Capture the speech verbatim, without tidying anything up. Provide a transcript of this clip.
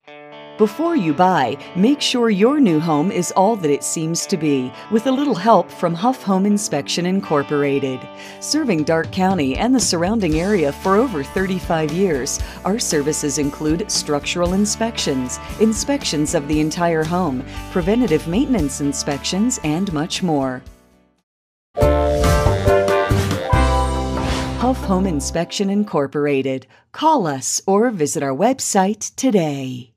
Before you buy, make sure your new home is all that it seems to be, with a little help from Huff Home Inspection Incorporated. Serving Darke County and the surrounding area for over thirty-five years, our services include structural inspections, inspections of the entire home, preventative maintenance inspections, and much more. Huff Home Inspection Incorporated. Call us or visit our website today.